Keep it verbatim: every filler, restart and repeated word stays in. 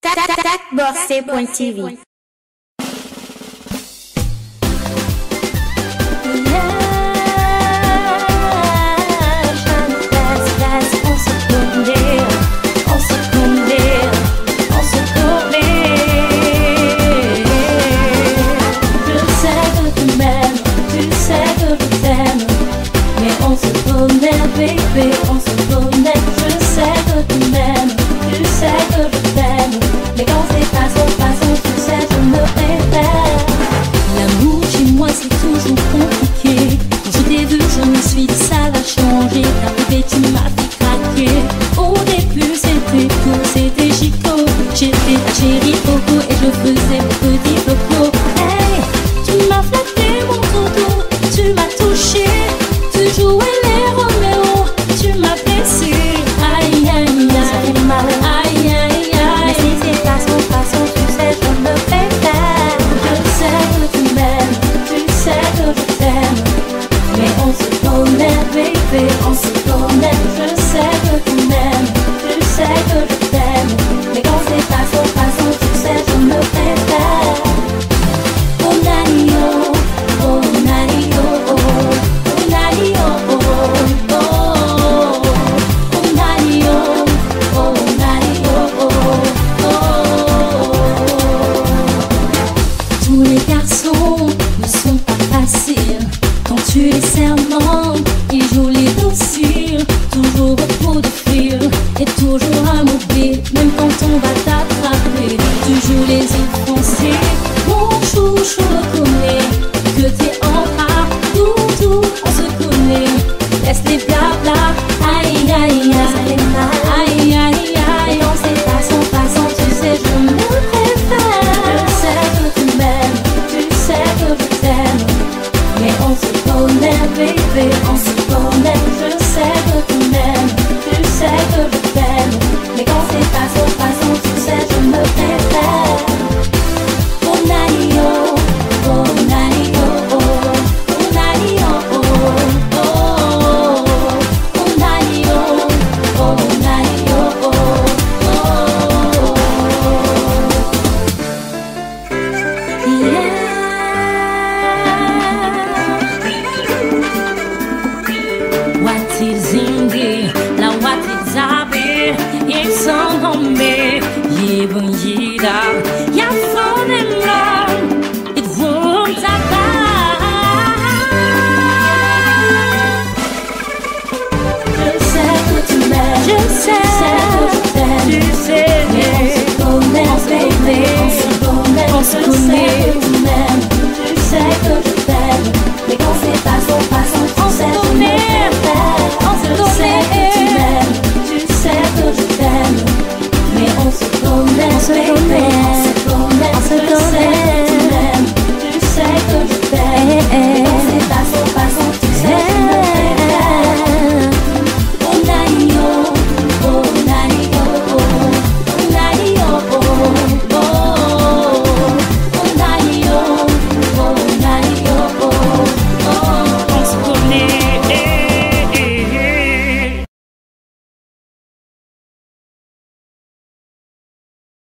Borcé point T V. Bébé, on se connaît, je sais que tu m'aimes, tu sais que je t'aime. Mais quand c'est façon, façon, tu sais, je me préfère. L'amour chez moi c'est toujours compliqué. Quand je t'ai vu, je me suis dit ça va changer. T'arrivais, tu m'as fait craquer. Au début c'était cool, c'était chico. J'étais ta chérie Coco et je faisais mon petit coco. Hey, tu m'as flatté mon toto, tu m'as touché, tu jouais les Roméo, tu m'as blessé. Aïe aïe aïe, ça fait mal. Aïe aïe aïe, mais si c'est façon, façon, tu sais, je me préfère. Je sais que tu m'aimes, tu sais que je t'aime. Mais on se connaît, bébé, on se connaît. Je sais que tu m'aimes, tu sais que je t'aime. Mais quand c'est façon, façon, tu sais, je me préfère. Oh nani oh, oh nani oh, oh, oh nani oh, oh, oh, oh, oh nani oh, oh nani oh, oh, oh. Tous les garçons ne sont pas faciles. Quand tu les serments, ils jouent les dociles. Toujours au bout de fil et toujours immobile. Même quand on va t'attraper, tu joues les enfoncés. Mon chouchou le connaît, que t'es en bas, tout, tout, on se connaît. Laisse les blabla, aïe aïe aïe, aïe aïe aïe. Dans ces façons, façons, tu sais, je me préfère. Je sais que tu m'aimes, tu sais que je t'aime. Mais on se connaît, bébé, on se connaît. Je sais que tu m'aimes, tu sais que je t'aime. Mais quand c'est façon, façon, tu sais, je me préfère. Oh nani oh, oh nani oh, oh, oh nani oh, oh, oh, oh nani oh, oh nani oh, oh, oh. Yeah. What is in there? Now what is up here? It's on me. Yeah, yeah,